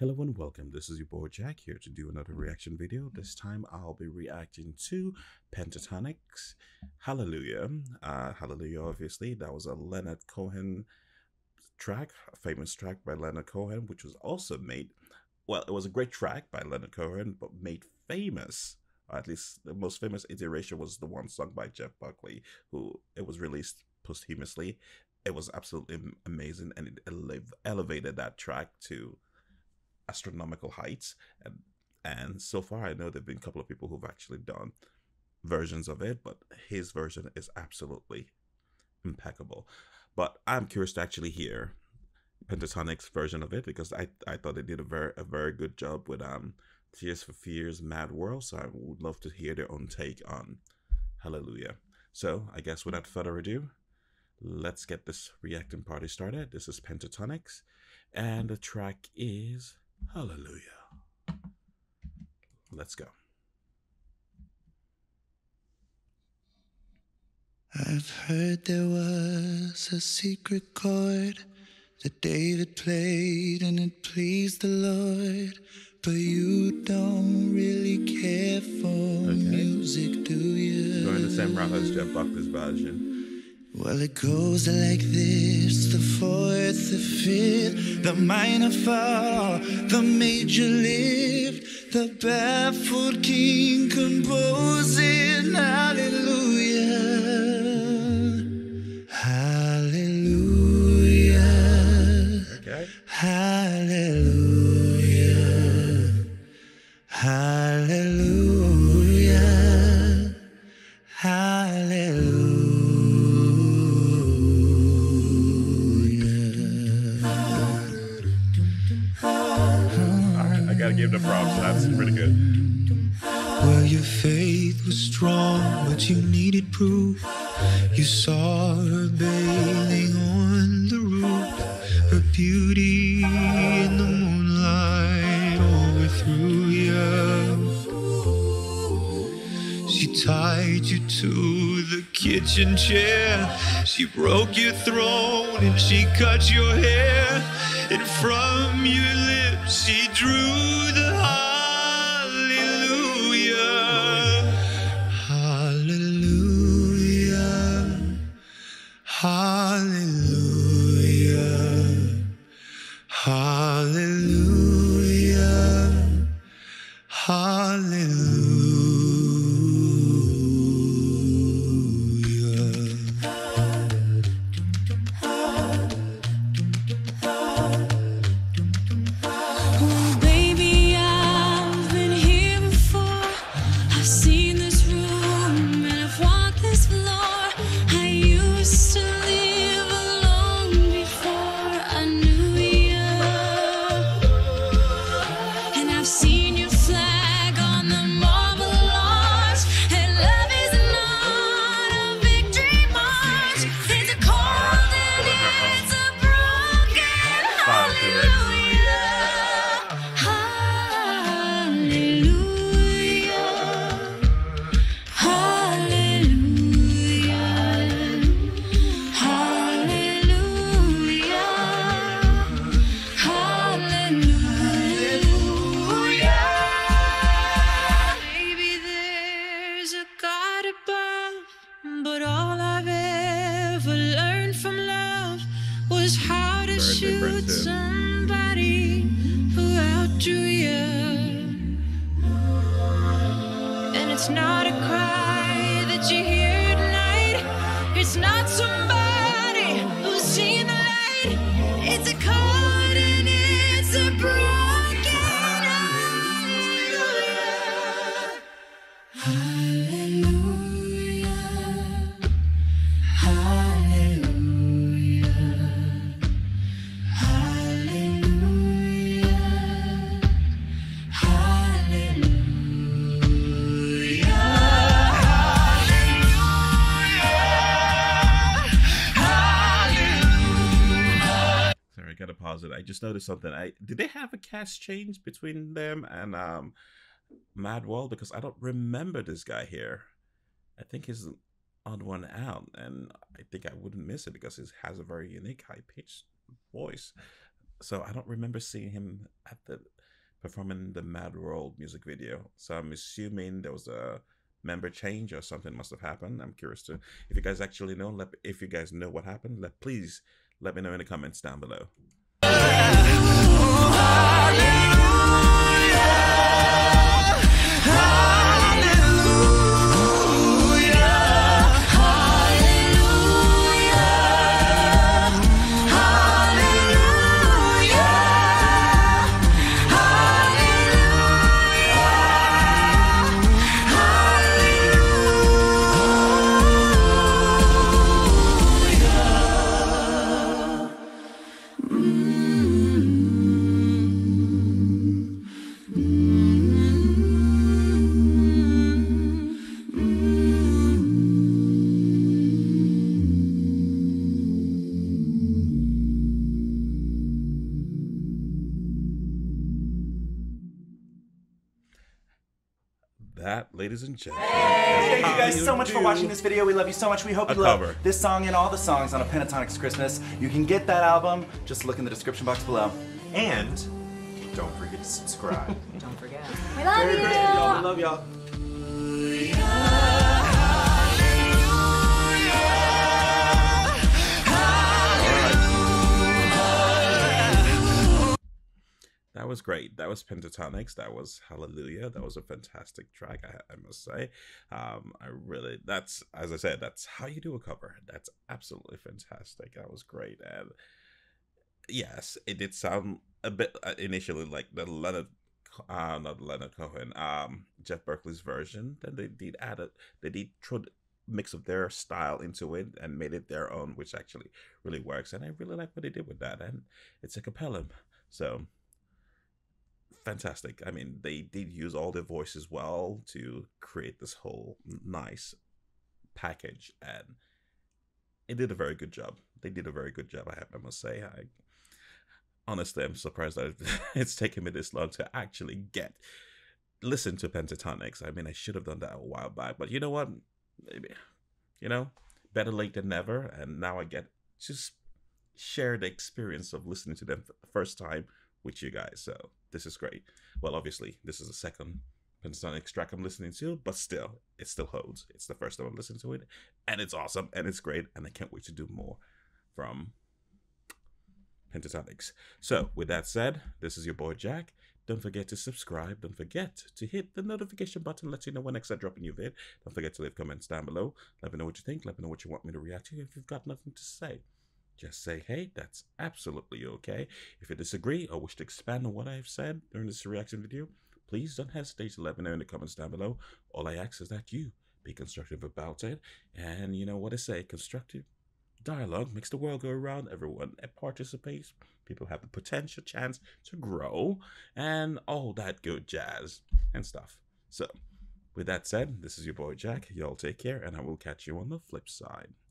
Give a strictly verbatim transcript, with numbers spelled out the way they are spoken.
Hello and welcome. This is your boy Jack here to do another reaction video. This time I'll be reacting to Pentatonix. Hallelujah. Uh, Hallelujah, obviously. That was a Leonard Cohen track, a famous track by Leonard Cohen, which was also made, well, it was a great track by Leonard Cohen, but made famous, or at least the most famous iteration was the one sung by Jeff Buckley, who it was released posthumously. It was absolutely amazing, and it ele elevated that track to astronomical heights, and and so far I know there have been a couple of people who've actually done versions of it, but his version is absolutely impeccable. But I'm curious to actually hear Pentatonix version of it, because I I thought they did a very a very good job with um Tears for Fears Mad World, so I would love to hear their own take on Hallelujah. So I guess without further ado, let's get this reacting party started. This is Pentatonix, and the track is Hallelujah. Let's go. I've heard there was a secret chord that David played and it pleased the Lord, but you don't really care for Okay. music, do you? Going the same route as Jeff Buckley's version. Well, it goes like this: the fourth, the fifth, the minor fall, the major lift, the baffled king composing hallelujah, hallelujah, Okay. hallelujah, hallelujah, hallelujah. I gotta give the props. That's pretty good. Well, your faith was strong, but you needed proof. You saw her bathing on the roof, her beauty in the moonlight overthrew you. She tied you to the kitchen chair, she broke your throat and she cut your hair, and from your lips she drew the hallelujah, hallelujah, hallelujah, hallelujah, hallelujah. But all I've ever learned from love was how to shoot somebody who outdrew you. And it's not a cry that you hear tonight. It's not somebody who's seen the light. It's a chord and it's a broken hallelujah. Gotta pause it. I just noticed something. I did they have a cast change between them and um Mad World, because I don't remember this guy here. I think he's an odd one out, and I think I wouldn't miss it because he has a very unique high pitched voice. So I don't remember seeing him at the performing the Mad World music video. So I'm assuming there was a member change or something must have happened. I'm curious to if you guys actually know. Let if you guys know what happened, let please let me know in the comments down below. That, ladies and gentlemen. Hey, thank you guys so much for watching this video. We love you so much. We hope you love cover. this song and all the songs on a Pentatonix Christmas. You can get that album. Just look in the description box below. And don't forget to subscribe. Don't forget. We love Merry you. Christmas, y'all. We love y'all. That was great. That was Pentatonix. That was Hallelujah. That was a fantastic track, I, I must say. Um, I really, that's, as I said, that's how you do a cover. That's absolutely fantastic. That was great. And yes, it did sound a bit uh, initially like the Leonard, uh, not Leonard Cohen, um, Jeff Berkeley's version. Then they did add it, they did throw the mix of their style into it and made it their own, which actually really works. And I really like what they did with that. And it's a cappella. So, fantastic. I mean, they did use all their voices well to create this whole nice package, and it did a very good job. They did a very good job, I, I must say. I honestly, I'm surprised that it's taken me this long to actually get listen to Pentatonix. I mean, I should have done that a while back, but you know what? Maybe, you know, better late than never. And now I get just share the experience of listening to them for the first time with you guys. So this is great. Well, obviously, this is the second Pentatonix track I'm listening to, but still, it still holds. It's the first time I'm listening to it, and it's awesome, and it's great, and I can't wait to do more from Pentatonix. So, with that said, this is your boy Jack. Don't forget to subscribe. Don't forget to hit the notification button. Let you know when next I drop a new vid. Don't forget to leave comments down below. Let me know what you think. Let me know what you want me to react to. If you've got nothing to say, just say, hey, that's absolutely okay. If you disagree or wish to expand on what I've said during this reaction video, please don't hesitate to let me know in the comments down below. All I ask is that you be constructive about it. And you know what I say, constructive dialogue makes the world go around. Everyone participates. People have the potential chance to grow and all that good jazz and stuff. So, with that said, this is your boy Jack. Y'all take care, and I will catch you on the flip side.